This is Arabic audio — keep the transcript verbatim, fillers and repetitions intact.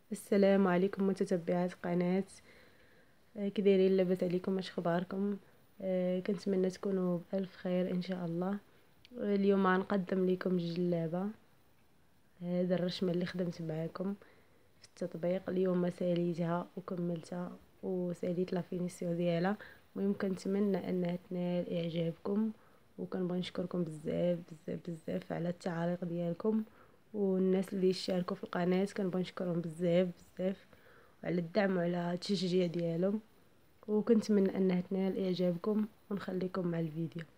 السلام عليكم متتبعات قناة. آه، كي دايرين؟ لاباس عليكم؟ اش اخباركم؟ آه، كنتمنى تكونوا بالف خير ان شاء الله. آه، اليوم غنقدم لكم جلابه. هذا الرشمه اللي خدمت معاكم في التطبيق اليوم، ساليتها وكملتها وساليت لا فينيسيون ديالها. المهم كنتمنى انها تنال اعجابكم، وكنبغي نشكركم بزاف بزاف بزاف على التعاليق ديالكم، والناس اللي يشاركوا في القناه كنبغي نشكرهم بزاف بزاف على الدعم وعلى التشجيع ديالهم، وكنتمنى انها تنال اعجابكم، ونخليكم مع الفيديو.